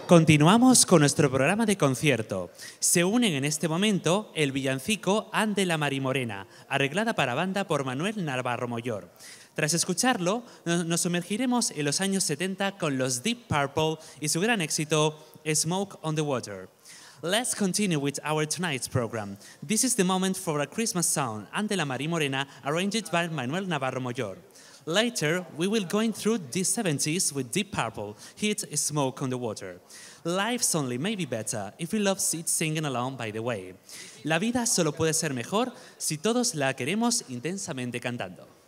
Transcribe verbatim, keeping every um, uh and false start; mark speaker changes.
Speaker 1: Continuamos con nuestro programa de concierto. Se unen en este momento el villancico Ande la Marimorena, arreglada para banda por Manuel Navarro Mollor. Tras escucharlo, nos sumergiremos en los años setenta con los Deep Purple y su gran éxito Smoke on the Water. Let's continue with our tonight's program. This is the moment for a Christmas song, Ande la Marimorena, arranged by Manuel Navarro Mollor. Later, we will go through the seventies with Deep Purple, hit Smoke on the Water. Life's only may be better if we love it singing along by the way. La vida solo puede ser mejor si todos la queremos intensamente cantando.